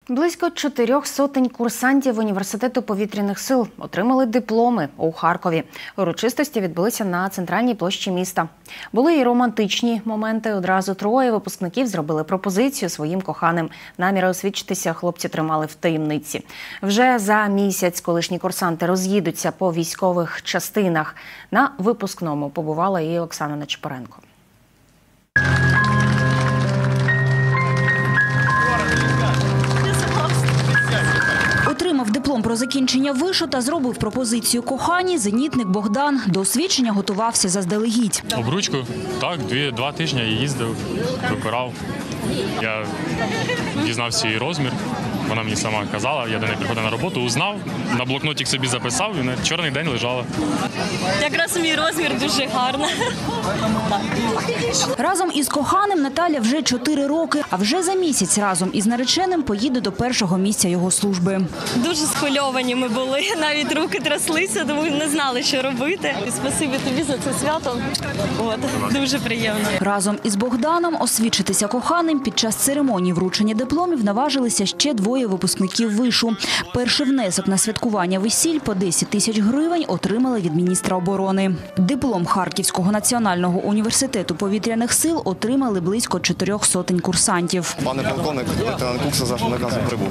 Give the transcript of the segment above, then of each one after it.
Близько 400 курсантів Університету повітряних сил отримали дипломи у Харкові. Урочистості відбулися на центральній площі міста. Були і романтичні моменти. Одразу троє випускників зробили пропозицію своїм коханим. Наміри освідчитися хлопці тримали в таємниці. Вже за місяць колишні курсанти роз'їдуться по військових частинах. На випускному побувала і Оксана Нечипоренко. Отримав диплом про закінчення вишу та зробив пропозицію коханій зенітник Богдан. До освідчення готувався заздалегідь. Обручку, так, два тижні я їздив, вибирав. Я дізнався її розмір, вона мені сама казала, я до неї приходив на роботу, узнав, на блокнотик собі записав і на чорний день лежала. Якраз мій розмір дуже гарний. Разом із коханим Наталя вже 4 роки, а вже за місяць разом із нареченим поїде до першого місця його служби. Дуже схвильовані ми були, навіть руки тряслися, тому не знали, що робити. І спасибі тобі за це свято, дуже приємно. Разом із Богданом освідчитися коханим під час церемонії вручення дипломів наважилися ще 2 випускників вишу. Перший внесок на святкування весіль по 10 тисяч гривень отримали від міністра оборони. Диплом Харківського національного університету повітряних сил отримали близько 400 курсантів. Пане полковник, лейтенант Кукса за вашим наказом прибув.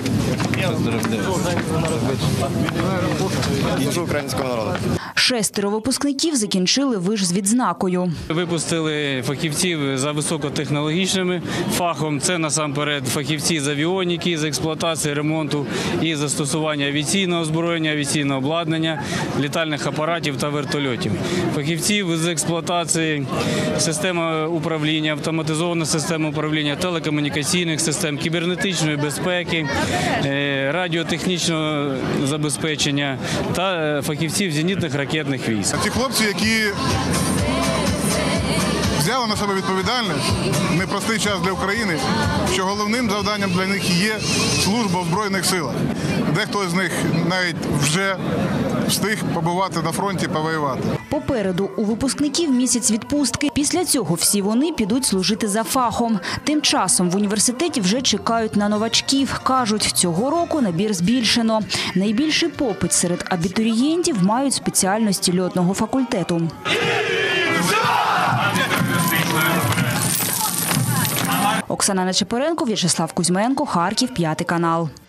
Служу українському народу. 6 випускників закінчили виш з відзнакою. Випустили фахівців за високотехнологічним фахом. Це насамперед фахівці з авіоніки, з експлуатації, ремонту і застосування авіаційного озброєння, авіаційного обладнання, літальних апаратів та вертольотів. Фахівців з експлуатації системи управління, автоматизована система управління, телекомунікаційних систем, кібернетичної безпеки, радіотехнічного забезпечення та фахівців зенітних ракетних військ. Ці хлопці, які взяли на себе відповідальність, непростий час для України, що головним завданням для них є служба в Збройних силах. Дехто з них навіть вже встиг побувати на фронті, повоювати. Попереду у випускників місяць відпустки. Після цього всі вони підуть служити за фахом. Тим часом в університеті вже чекають на новачків. Кажуть, цього року набір збільшено. Найбільший попит серед абітурієнтів мають спеціальності льотного факультету. Оксана Нечипоренко, В'ячеслав Кузьменко, Харків, 5 канал.